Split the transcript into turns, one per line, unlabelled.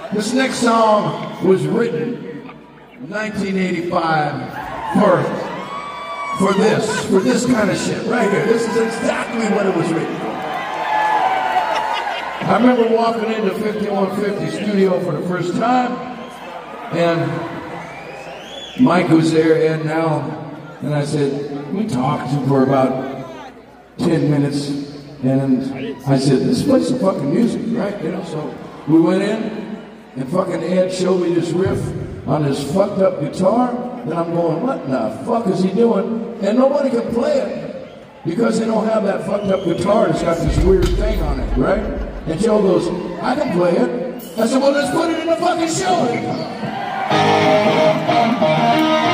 This next song was written in 1985 for this kind of shit right here. This is exactly what it was written for. I remember walking into 5150 studio for the first time, and Mike was there, and now, and I said, we talked for about 10 minutes, and I said, let's play some fucking music, right? You know, so we went in, and fucking Ed showed me this riff on his fucked up guitar, and I'm going, what the fuck is he doing? And nobody can play it, because they don't have that fucked up guitar that's got this weird thing on it, right? And Joe goes, I can play it. I said, well, let's put it in the fucking show.